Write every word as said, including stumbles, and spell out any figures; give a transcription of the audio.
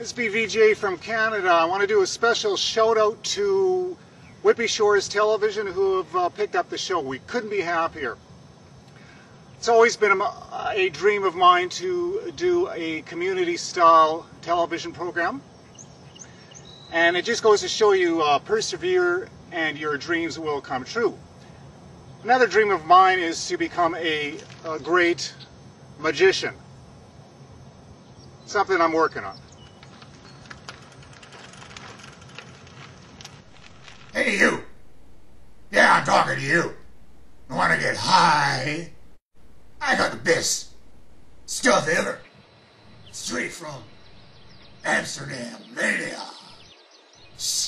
This is V J from Canada. I want to do a special shout out to Whitby Shores Television who have uh, picked up the show. We couldn't be happier. It's always been a, a dream of mine to do a community style television program. And it just goes to show you uh, persevere and your dreams will come true. Another dream of mine is to become a, a great magician. Something I'm working on. Hey, you. Yeah, I'm talking to you. You want to get high? I got the best stuff ever. Straight from Amsterdam, mania.